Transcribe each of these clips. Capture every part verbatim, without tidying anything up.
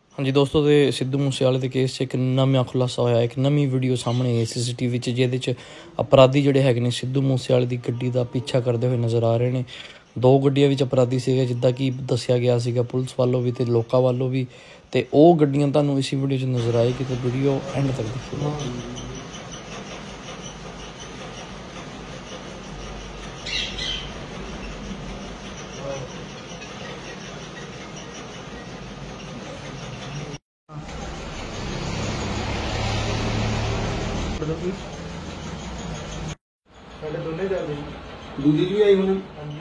हाँ जी दोस्तों, तो सिद्धू मूसेवाले के केस च एक नवा खुलासा होया। एक नवी वीडियो सामने आई सी सी टी वी च, जिहदे च अपराधी जिहड़े हैगे ने सिद्धू मूसेवाले दी गड्डी दा पीछा करते हुए नज़र आ रहे हैं। दो गड्डियां विच अपराधी सीगे, जिद्दां कि दस्सिया गया सीगा पुलिस वालों भी ते लोकां वालों भी, ते ओह गड्डियां तुहानूं इसी वीडियो च नज़र आएगी। तो वीडियो एंड तक देखिएगा। दूजी भी आई होनी।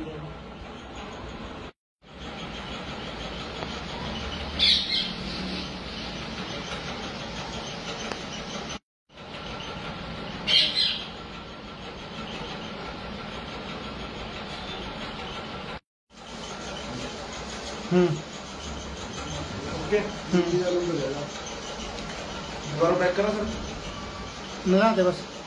हम्म ओके दोबारा बैक करा सर, लगा दे बस।